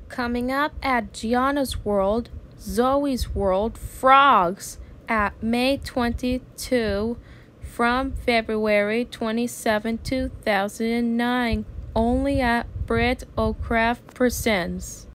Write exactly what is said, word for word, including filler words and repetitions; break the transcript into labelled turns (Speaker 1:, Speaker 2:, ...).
Speaker 1: Coming up at Gianna's World, Zoe's World, Frogs at May twenty-second from February twenty-seventh, two thousand nine, only at Brit O'Craft Presents.